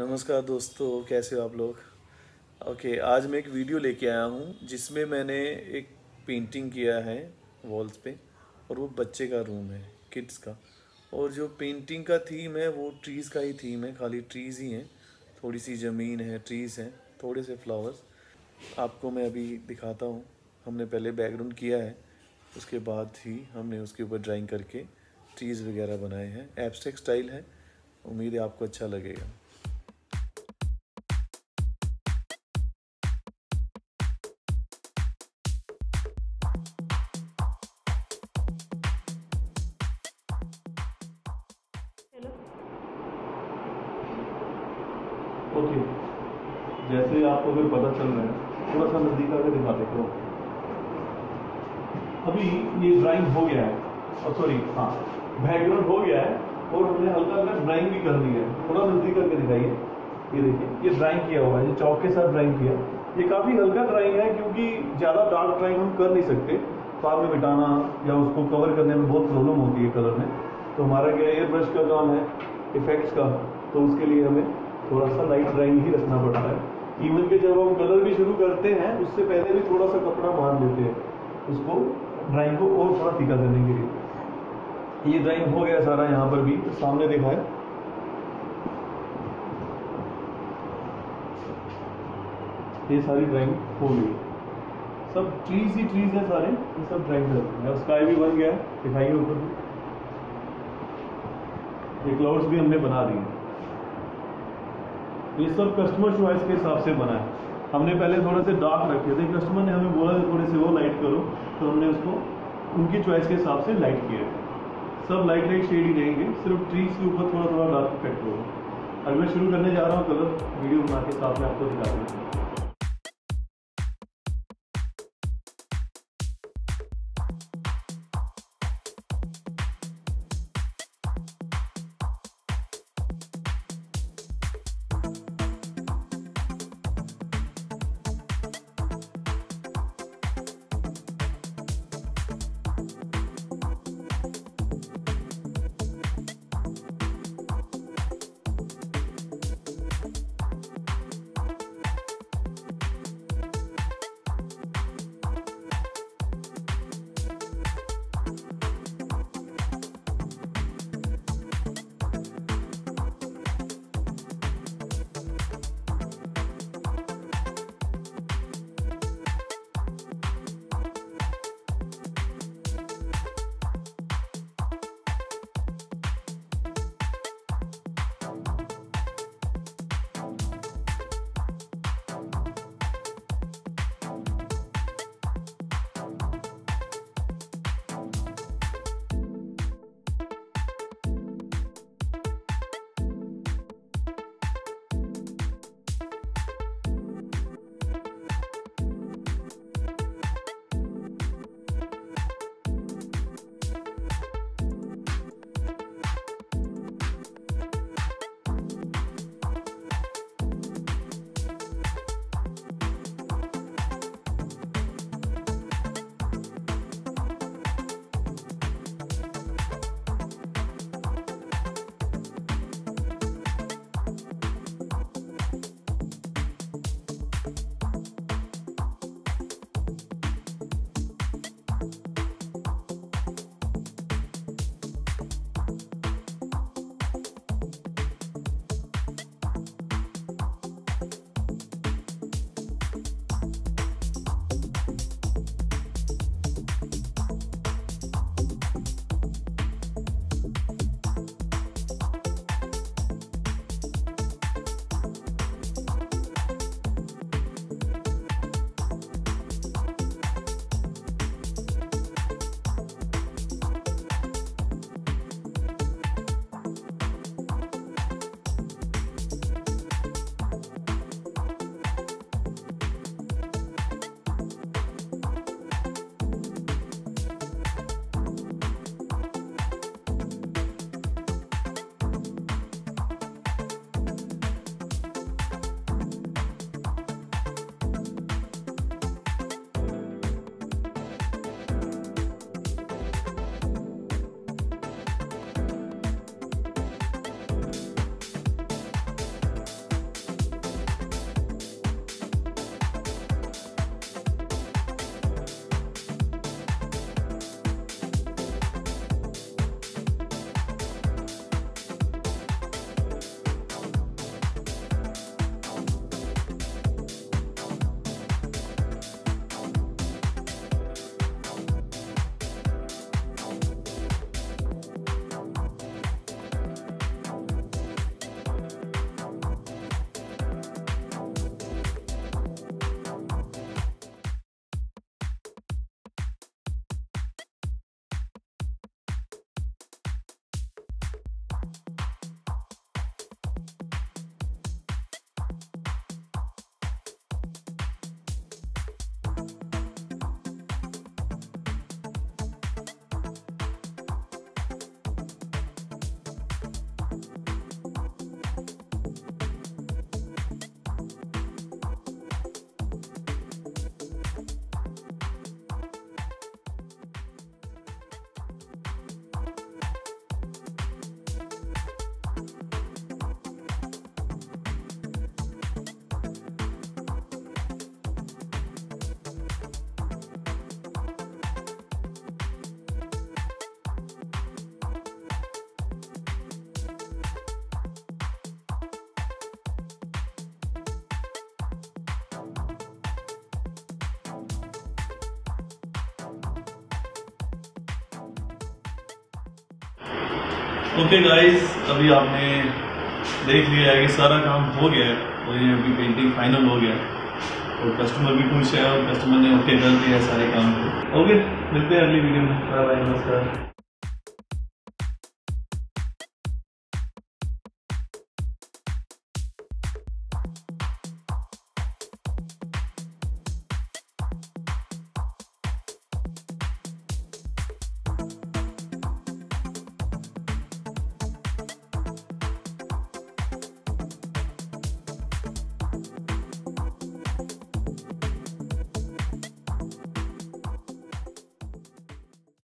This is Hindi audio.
नमस्कार दोस्तों, कैसे हो आप लोग। ओके, आज मैं एक वीडियो लेके आया हूँ जिसमें मैंने एक पेंटिंग किया है वॉल्स पे, और वो बच्चे का रूम है, किड्स का। और जो पेंटिंग का थीम है वो ट्रीज़ का ही थीम है, खाली ट्रीज़ ही हैं। थोड़ी सी ज़मीन है, ट्रीज़ हैं, थोड़े से फ्लावर्स। आपको मैं अभी दिखाता हूँ। हमने पहले बैकग्राउंड किया है, उसके बाद ही हमने उसके ऊपर ड्राइंग करके ट्रीज़ वगैरह बनाए हैं। एब्स्ट्रैक्ट स्टाइल है, उम्मीद है आपको अच्छा लगेगा। ओके, जैसे आपको अगर पता चल रहा है, थोड़ा सा नज़दीक आकर दिखा देते हो। अभी ये ड्राइंग हो गया है, और सॉरी हाँ, बैकग्राउंड हो गया है और हमने हल्का हल्का ड्राइंग भी कर दी है। थोड़ा नज़दीक करके दिखाइए। ये देखिए, ये ड्राइंग किया हुआ है, ये चौक के साथ ड्राइंग किया। ये काफ़ी हल्का ड्राइंग है क्योंकि ज़्यादा डार्क ड्राइंग हम कर नहीं सकते। फार में मिटाना या उसको कवर करने में बहुत प्रॉब्लम होती है कलर में। तो हमारा क्या एयर ब्रश का काम है, इफेक्ट्स का, तो उसके लिए हमें थोड़ा सा लाइट ड्राइंग ही रखना पड़ता है। इवन के जब हम कलर भी शुरू करते हैं उससे पहले भी थोड़ा सा कपड़ा मार लेते हैं उसको, ड्राइंग को और थोड़ा फीका करने के लिए। ये ड्राइंग हो गया सारा, यहाँ पर भी सामने देखा है। ये सारी ड्राइंग हो गई, सब ट्रीज ही ट्रीज है सारे, ये सब ड्राइंग करते हैं। स्काई भी बन गया है, दिखाइए ऊपर भी। ये क्लाउड्स भी हमने बना दिए। ये सब कस्टमर चॉइस के हिसाब से बना है। हमने पहले थोड़े से डार्क रखे थे, कस्टमर ने हमें बोला थोड़े से वो लाइट करो, तो हमने उसको उनकी चॉइस के हिसाब से लाइट किया है। सब लाइट लाइट शेड ही रहेंगे, सिर्फ ट्रीज के ऊपर थोड़ा थोड़ा डार्क इफेक्ट होगा। अभी मैं शुरू करने जा रहा हूँ कलर, वीडियो बना के साथ में आपको दिखा दूँ। ओके गाइस, अभी आपने देख लिया है कि सारा काम हो गया है और ये अभी पेंटिंग फाइनल हो गया है और कस्टमर भी खुश है और कस्टमर ने ओके कर दिया है सारे काम को। ओके, मिलते हैं अगली वीडियो में। बाय बाय, नमस्कार।